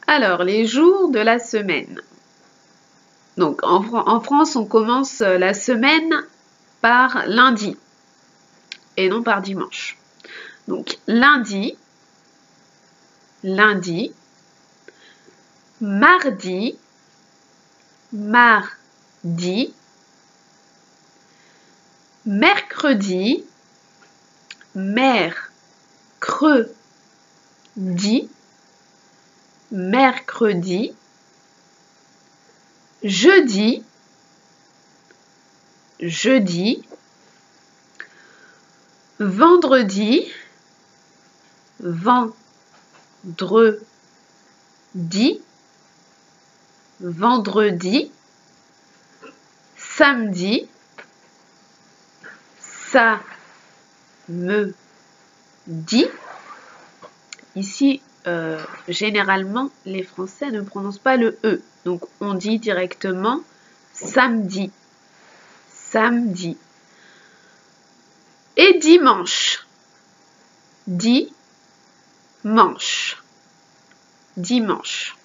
Alors, les jours de la semaine. Donc, en France, on commence la semaine par lundi et non par dimanche. Donc, lundi, mardi, mercredi, mercredi, jeudi, vendredi, samedi, Ici, généralement, les Français ne prononcent pas le E. Donc, on dit directement samedi. Et dimanche. Dimanche.